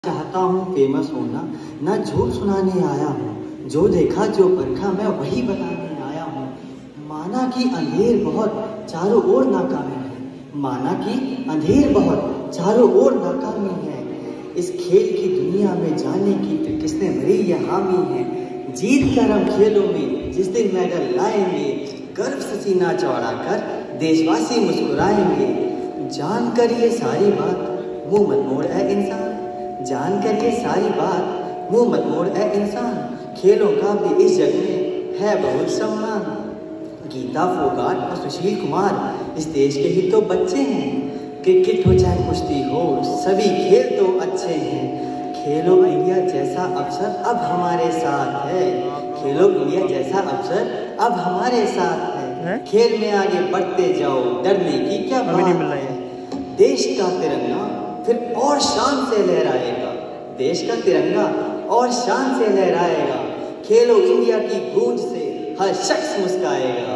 चाहता हूँ फेमस होना, ना झूठ सुनाने आया हूँ। जो देखा जो परखा मैं वही बताने आया हूँ। माना कि अंधेर बहुत चारों ओर नाकामी है, माना कि अंधेर बहुत चारों ओर नाकामी है। इस खेल की दुनिया में जाने की फिर किसने भरी यह हामी है। जीत कर हम खेलों में जिस दिन मेडल लाएंगे, गर्व से सीना चौड़ा कर देशवासी मुस्कुराएंगे। जानकर ये सारी बात मुंह मत मोड़ ऐ इंसान, जानकर ये सारी बात मुंह मत मोड़ ऐ इंसान। खेलों का भी इस जग में है बहुत सम्मान। गीता फोगाट और सुशील कुमार इस देश के ही तो बच्चे हैं। क्रिकेट हो चाहे कुश्ती हो, सभी खेल तो अच्छे हैं। खेलो इंडिया जैसा अवसर अब हमारे साथ है, खेलो इंडिया जैसा अवसर अब हमारे साथ है। खेल में आगे बढ़ते जाओ, डरने की क्या बात है। देश का तिरंगा फिर और शान से लहराएगा, देश का तिरंगा और शान से लहराएगा। खेलो इंडिया की गूंज से हर शख्स मुस्काएगा।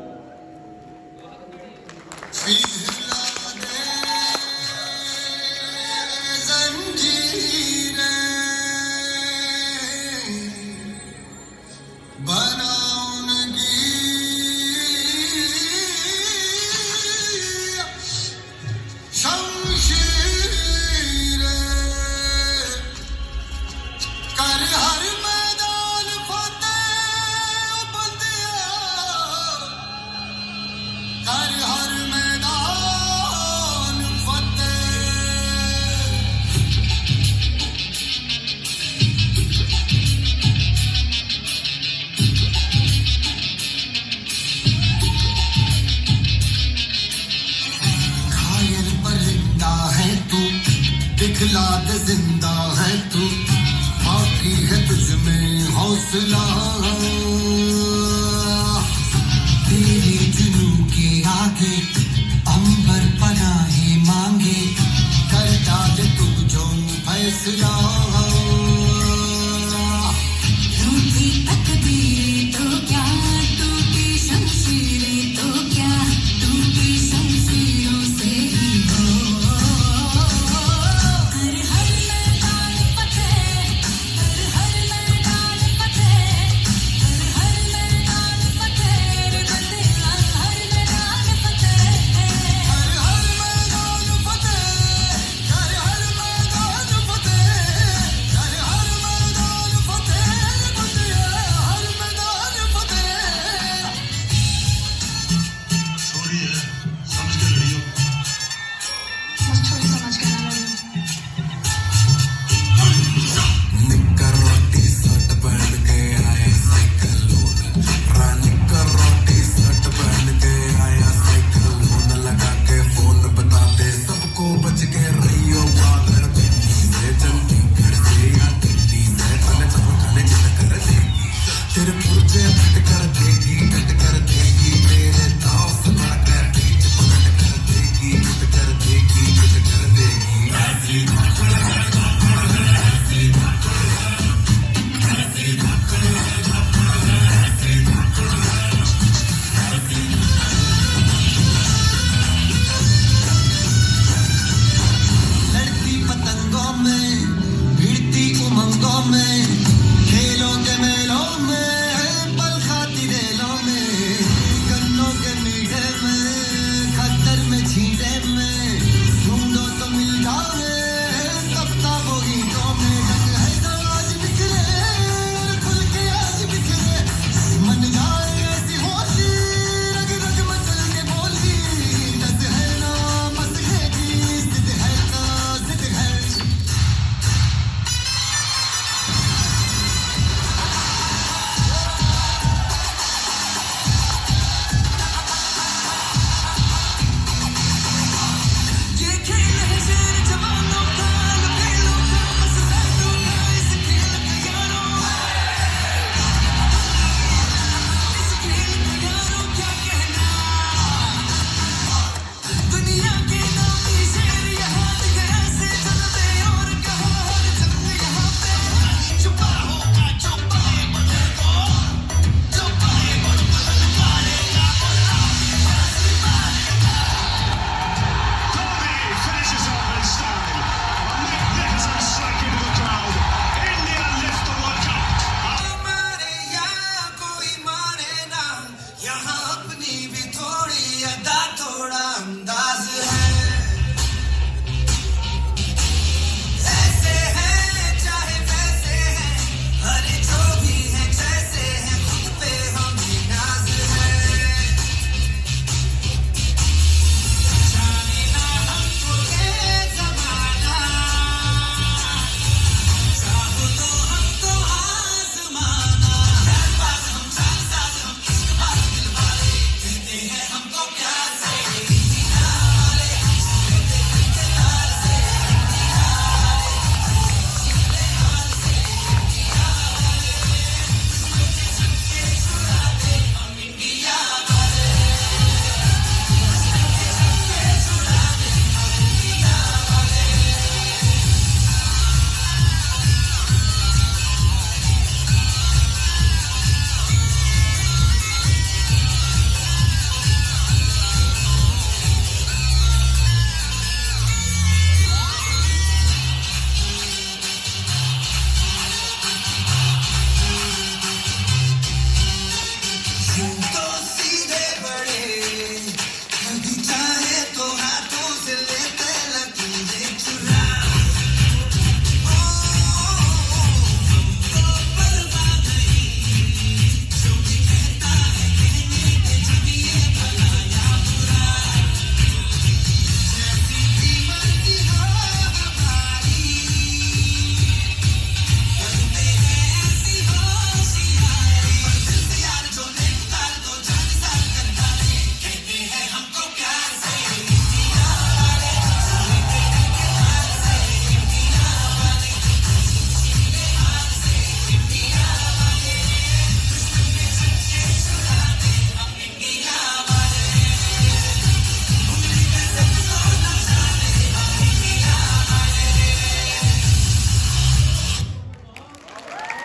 दिखला दे जिंदा है तू, बाकी है तुझ में हौसला। तेरे जुनू के आगे अंबर पनाहे मांगे, कर डाल तू जो फैसला। रूठी तकदीरें तो क्या, टूटी शमशीरें तो क्या, टूटी शमशीरों से ही हो। लड़ती पतंगों में, भिड़ती उमंगों में,